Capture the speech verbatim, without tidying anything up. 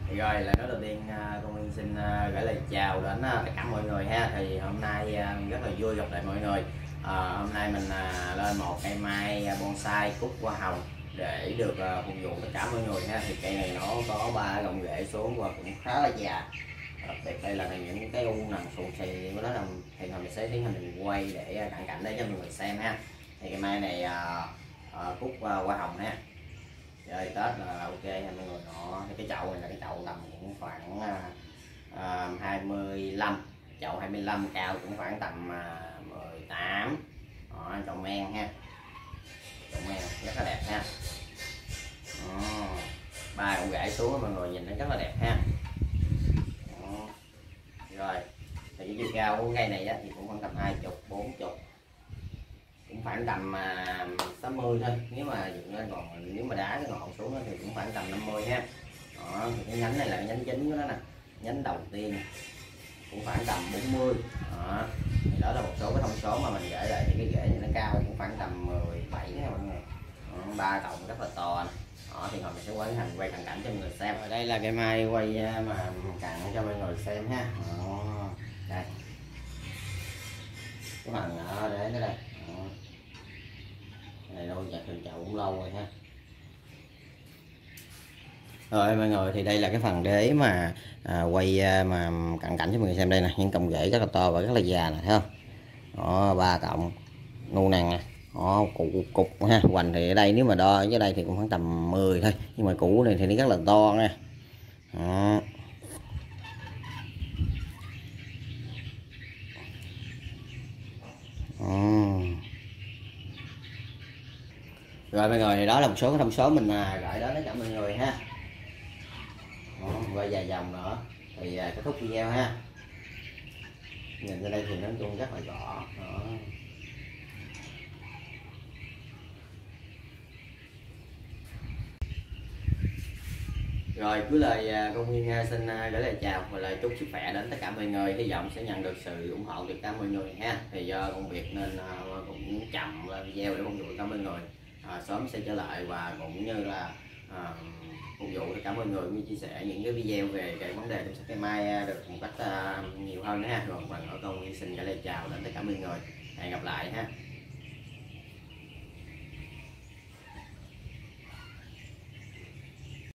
Thì rồi là nói đầu tiên con Nguyên xin gửi lời chào đến tất cả mọi người ha. Thì hôm nay rất là vui gặp lại mọi người. À, hôm nay mình lên một cây mai bonsai cúc hoa hồng để được phục vụ tất cả mọi người ha. Thì cây này nó có ba gọng rễ xuống và cũng khá là già. Đặc biệt đây là những cái u nằm xù xì của nó nằm, thì mình sẽ tiến hành mình quay để cận cảnh để cho mọi người xem ha. Thì cây mai này à, à, cúc hoa hồng ha. Chơi Tết là ok nha mọi người. Đó, cái chậu này là cái chậu tầm cũng khoảng uh, hai mươi lăm, chậu hai mươi lăm, cao cũng khoảng tầm uh, mười tám. Đó, chậu men ha, chậu men rất là đẹp ha. Ba cũng gãy xuống mọi người nhìn nó rất là đẹp ha. Đó. Rồi thì cái chiều cao của cây này á, thì cũng khoảng tầm hai chục bốn chục, cũng khoảng tầm sáu mươi thôi. Nếu mà dựng lên còn nếu mà đá cái ngọn xuống đó, thì cũng khoảng tầm năm mươi ha. Đó, thì cái nhánh này là cái nhánh chính của nó nè, nhánh đầu tiên cũng khoảng tầm bốn mươi. Đó, thì đó là một số cái thông số mà mình để lại. Thì cái rễ này nó cao cũng khoảng tầm mười bảy nha mọi người. Ba cọng rất là to nè. Đó, thì hồi mình sẽ quay hành quay cận cảnh cho mọi người xem. Ở đây là cây mai quay mà cận cho mọi người xem ha. Đó, đây cái phần ở để nó đây. Đó. Này đâu chặt từ chậu cũng lâu rồi ha. Rồi mọi người, thì đây là cái phần đế mà à, quay mà cận cảnh cho mọi người xem. Đây nè, những cọng rễ rất là to và rất là già nè, thấy không? Đó, ba cọng nu nằng nè. Đó, cục cục ha. Hoành thì ở đây nếu mà đo dưới đây thì cũng khoảng tầm mười thôi, nhưng mà củ này thì nó rất là to nha. Đó. Đó. Rồi mọi người, thì đó là một số cái thông số mình gửi đến tất cả mọi người ha. Đó, quay vài vòng nữa thì kết thúc video ha. Nhìn ra đây thì nó chung rất là rõ. Đó. Rồi cuối lời công Nguyên xin gửi lời chào và lời chúc sức khỏe đến tất cả mọi người. Hy vọng sẽ nhận được sự ủng hộ từ tất cả mọi người ha. Thì do công việc nên cũng chậm video để phục vụ tất cả mọi người. À, sớm sẽ trở lại và cũng như là à, phục vụ tất cả mọi người, cũng chia sẻ những cái video về cái vấn đề chăm sóc cây mai được một cách uh, nhiều hơn nữa ha. Rồi một lần nữa công Nguyên xin gửi lời chào đến tất cả mọi người. Hẹn gặp lại ha.